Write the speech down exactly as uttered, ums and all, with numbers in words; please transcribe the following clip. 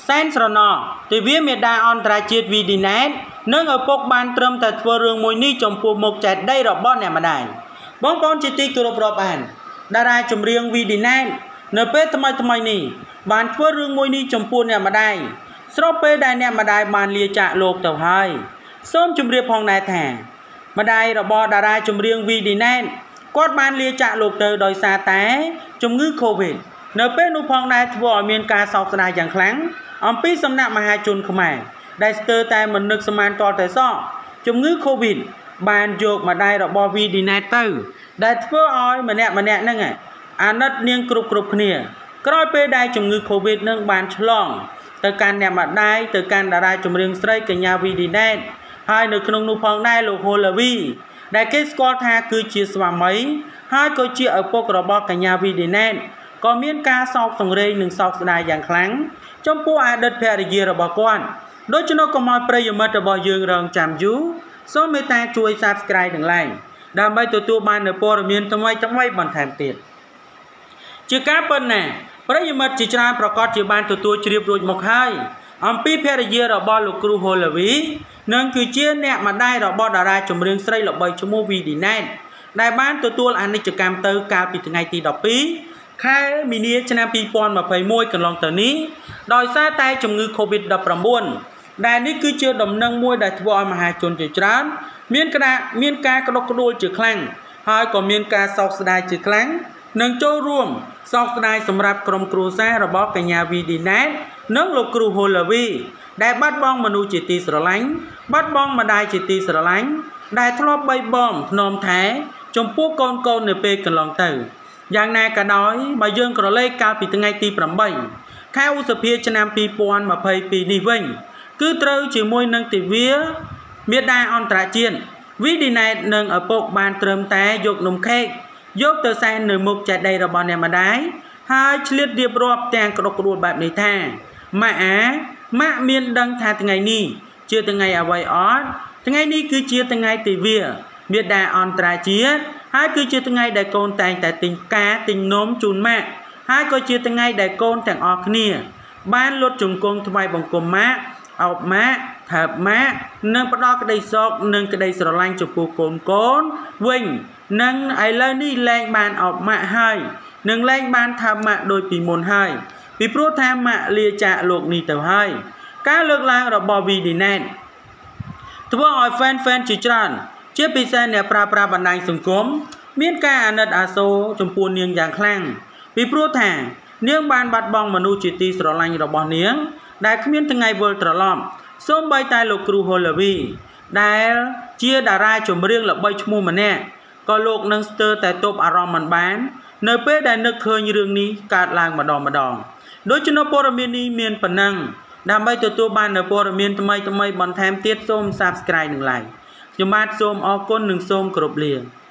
សែនស្រណោទិវាមេដាអន្តរជាតិវីឌីណេតនឹងឪពុកបានត្រឹមតែធ្វើរឿងមួយនេះចំពោះមុខចេតិយរបស់អ្នកម្ដាយបងប្អូនជាទីគោរពរាប់អានតារាចម្រៀងវីឌីណេតនៅពេលថ្មីថ្មីនេះបានធ្វើរឿងមួយនេះចំពោះអ្នកម្ដាយស្របពេលដែលអ្នកម្ដាយបានលាចាកលោកទៅហើយសូមជម្រាបផងដែរថាម្ដាយរបស់តារាចម្រៀងវីឌីណេតគាត់បានលាចាកលោកទៅដោយសារតែជំងឺ Covid នៅពេលនោះផងដែរធ្វើឲ្យមានការសោកស្ដាយយ៉ាងខ្លាំងអំពីសំណាក់មហាជនខ្មែរដែលស្ទើរតែមិននឹកស្មានតតែសោះជំងឺ Covid បានយកម្ដាយរបស់វីឌីណេតទៅដែលធ្វើឲ្យម្នាក់ម្នាក់ហ្នឹងអាណិតនាងគ្រប់គ្រប់គ្នាក្រោយពេលដែលជំងឺ Covid នឹងបានឆ្លងទៅកាន់អ្នកម្ដាយទៅកាន់តារាចម្រៀងស្រីកញ្ញាវីឌីណេតហើយនៅក្នុងនោះផងដែរលោកហូឡាវីដែលគេស្គាល់ថាគឺជាស្វាមីហើយក៏ជាឪពុករបស់កញ្ញាវីឌីណេតក៏មានការសោកសង្រេងនិងសោកស្ដាយយ៉ាងខ្លាំងចំពោះអតីតភរិយារបស់គាត់ដូច្នោះកុំឲ្យប្រិយមិត្តរបស់យើងរងចាំយូរសូមមេត្តាជួយ Subscribe និង Like ដើម្បីទទួលបាននូវព័ត៌មានថ្មីថ្មីបន្ថែមទៀតជាការពិតណាស់ប្រិយមិត្តជាច្រើនប្រកាសជាបានទទួលជ្រាបរួចមកហើយអំពីភរិយារបស់លោកគ្រូហូឡាវីនិងគឺជាអ្នកម្ដាយរបស់តារាចម្រៀងស្រីល្បីឈ្មោះវីឌីណេតដែលបានទទួលអនិច្ចកម្មទៅកាលពីថ្ងៃទីដប់ពីរខែមីនាឆ្នាំពីរពាន់ម្ភៃមួយកន្លងទៅនេះដោយសារតែជំងឺ Covid ដប់ប្រាំបួន ដែលនេះគឺជាដំណឹងមួយដែលធ្វើឲ្យមហាជនជាច្រើនមានការមានការក្តុកក្តួលជាខ្លាំងហើយក៏មានការសោកស្ដាយជាខ្លាំងនិងចូលរួមសោកស្ដាយសម្រាប់ក្រុមគ្រួសាររបស់កញ្ញាវីឌីណេតនិងលោកគ្រូហូឡាវីដែលបាត់បង់មនុស្សជាទីស្រឡាញ់បាត់បង់ម្ដាយជាទីស្រឡាញ់ដែលធ្លាប់បីបំធ្នមថែចំពោះកូនកូននៅពេលកន្លងទៅយ៉ាងណាក៏ដោយបើយើងក្រឡេកកាលពីថ្ងៃទីប្រាំបីខែឧសភាឆ្នាំពីរពាន់ម្ភៃពីរនេះវិញគឺត្រូវជាមួយនឹងទិវាមេដាអន្តរជាតិវីឌីណេតនិងឪពុកបានត្រឹមតែយកនំខេកយកទៅសែននៅមុខចេតិយរបស់អ្នកម្ដាយហើយឆ្លៀតរៀបរាប់ទាំងក្តុកក្តួលបែបនេះថាម៉ាក់អាម៉ាក់មានដឹងថាថ្ងៃនេះជាថ្ងៃអ្វីអត់ថ្ងៃនេះគឺជាថ្ងៃទិវាមេដាអន្តរជាតិហើយគឺជាថ្ងៃដែលកូនតែងតែទិញផ្កាទិញនំជូនម៉ាក់ហើយក៏ជាថ្ងៃដែលកូនទាំងអស់គ្នាបានលុតជង្គង់ថ្វាយបង្គំម៉ាក់អោបម៉ាក់ថើបម៉ាក់និងផ្ដល់ក្តីសោកនិងក្តីស្រឡាញ់ចំពោះកូនកូនវិញនិងឥឡូវនេះលែងបានអោបម៉ាក់ហើយនិងលែងបានថើបម៉ាក់ដូចពីមុនហើយពីព្រោះថាម៉ាក់លាចាកលោកនេះទៅហើយការលើកឡើងរបស់វីឌីណេតធ្វើឲ្យ fan fan ជាច្រើនជាពិសេសអ្នកប្រើប្រាស់បណ្ដាញសង្គមមានការអាណិតអាសូរចំពោះនាងយ៉ាងខ្លាំងពីព្រោះថានាងបានបាត់បង់មនុស្សជាទីស្រឡាញ់របស់នាងដែលគ្មានថ្ងៃវិលត្រឡប់សូម្បីតែលោកគ្រូហូឡាវីដែលជាតារាចម្រៀងល្បីឈ្មោះម្នាក់ក៏លោកនឹងស្ទើរតែទប់អារម្មណ៍មិនបាននៅពេលដែលនឹកឃើញរឿងនេះកើតឡើងម្ដងម្ដងដូច្នោះព័ត៌មាននេះមានប៉ុណ្ណឹងដើម្បីទទួលបាននូវព័ត៌មានថ្មីថ្មីបន្ថែមទៀតសូម Subscribe និង Like ខ្ញុំបាទសូមអរគុណនិងសូមគោរពលា